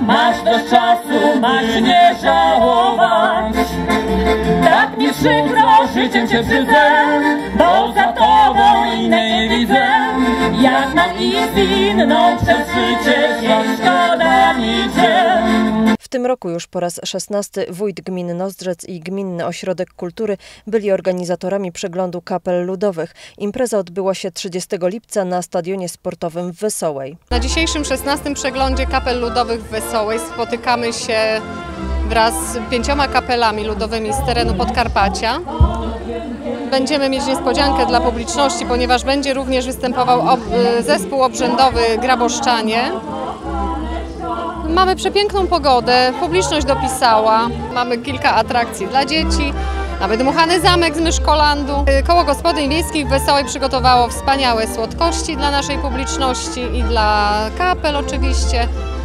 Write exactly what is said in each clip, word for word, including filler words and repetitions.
Masz dość czasu, masz nie żałować. Tak mi przykro, życiem cię brzydzę, bo za tobą innej nie widzę. Jak mam iść inną przez życie, że szkoda mi cię. W tym roku już po raz szesnasty wójt gminy Nozdrzec i Gminny Ośrodek Kultury byli organizatorami przeglądu kapel ludowych. Impreza odbyła się trzydziestego lipca na stadionie sportowym w Wesołej. Na dzisiejszym szesnastym przeglądzie kapel ludowych w Wesołej spotykamy się wraz z pięcioma kapelami ludowymi z terenu Podkarpacia. Będziemy mieć niespodziankę dla publiczności, ponieważ będzie również występował ob zespół obrzędowy Graboszczanie. Mamy przepiękną pogodę, publiczność dopisała, mamy kilka atrakcji dla dzieci, mamy dmuchany zamek z Myszkolandu. Koło Gospodyń Wiejskich w Wesołej przygotowało wspaniałe słodkości dla naszej publiczności i dla kapel oczywiście.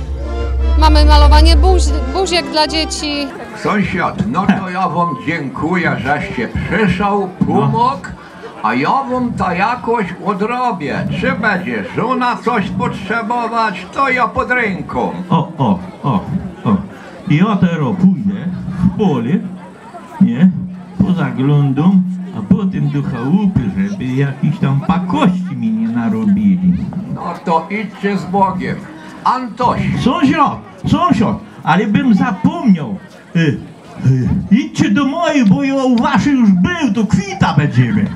Mamy malowanie buz buziek dla dzieci. Sąsiad, no to ja wam dziękuję, żeście przyszedł, pomógł, a ja wam to jakoś odrobię. Czy będzie żona coś potrzebować, to ja pod ręką. O, o, o, o. Ja teraz pójdę w pole, nie, pozaglądam, a potem do chałupy, żeby jakieś tam pakości mi nie narobili. No to idźcie z Bogiem. Antoś! Sąsiad, sąsiad, ale bym zapomniał. Y, y, idźcie do mojej, bo ja u waszej już był, to kwita będziemy.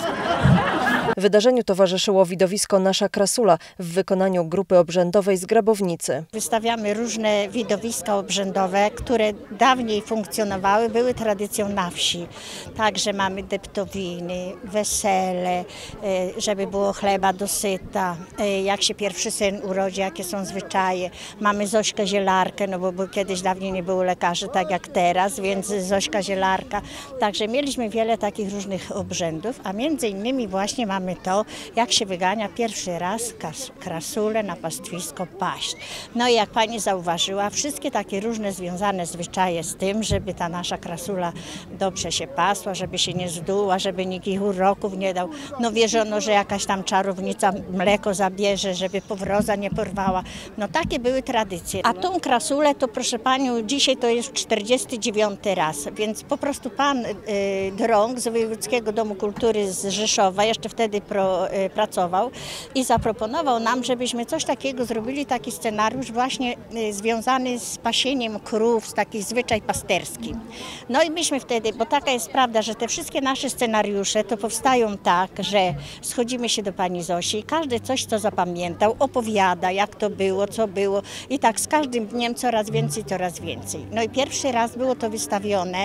Wydarzeniu towarzyszyło widowisko Nasza Krasula w wykonaniu grupy obrzędowej z Grabownicy. Wystawiamy różne widowiska obrzędowe, które dawniej funkcjonowały, były tradycją na wsi. Także mamy deptowiny, wesele, żeby było chleba do syta, jak się pierwszy syn urodzi, jakie są zwyczaje. Mamy Zośkę Zielarkę, no bo, bo kiedyś dawniej nie było lekarzy tak jak teraz, więc Zośka Zielarka. Także mieliśmy wiele takich różnych obrzędów, a między innymi właśnie mamy to, jak się wygania pierwszy raz krasulę na pastwisko paść. No i jak pani zauważyła, wszystkie takie różne związane zwyczaje z tym, żeby ta nasza krasula dobrze się pasła, żeby się nie zduła, żeby nikt ich uroków nie dał. No wierzono, że jakaś tam czarownica mleko zabierze, żeby powroza nie porwała. No takie były tradycje. A tą krasulę to, proszę panią, dzisiaj to jest czterdziesty dziewiąty raz, więc po prostu pan y, Drąg z Wojewódzkiego Domu Kultury z Rzeszowa, jeszcze wtedy pro, y, pracował i zaproponował nam, żebyśmy coś takiego zrobili, taki scenariusz właśnie y, związany z pasieniem krów, z taki zwyczaj pasterski. No i myśmy wtedy, bo taka jest prawda, że te wszystkie nasze scenariusze to powstają tak, że schodzimy się do pani Zosi, każdy coś, co zapamiętał, opowiada, jak to było, co było i tak z każdym dniem coraz więcej, coraz więcej. No i pierwszy raz było to wystawione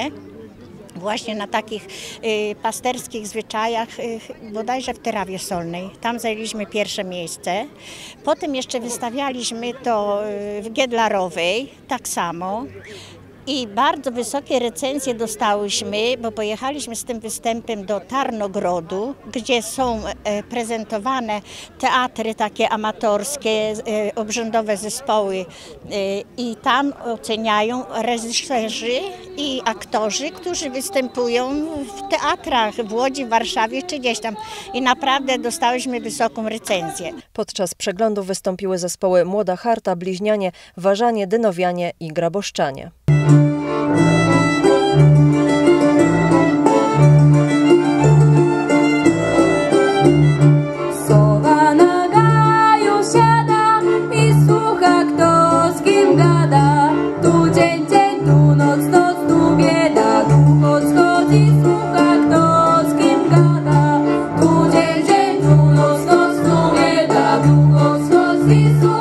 właśnie na takich y, pasterskich zwyczajach, y, bodajże w Tyrawie Solnej. Tam zajęliśmy pierwsze miejsce. Potem jeszcze wystawialiśmy to y, w Giedlarowej, tak samo. I bardzo wysokie recenzje dostałyśmy, bo pojechaliśmy z tym występem do Tarnogrodu, gdzie są e, prezentowane teatry takie amatorskie, e, obrzędowe zespoły e, i tam oceniają reżyserzy i aktorzy, którzy występują w teatrach w Łodzi, w Warszawie czy gdzieś tam. I naprawdę dostałyśmy wysoką recenzję. Podczas przeglądu wystąpiły zespoły Młoda Harta, Bliźnianie, Warzanie, Dynowianie i Graboszczanie. Sowa na gaju siada i słucha, kto z kim gada. Tu dzień, dzień, tu noc, noc, tu bieda. Tu odchodzi, słucha, kto z kim gada. Tu dzień, dzień, tu noc, noc, tu bieda. Tu odchodzi, słucha.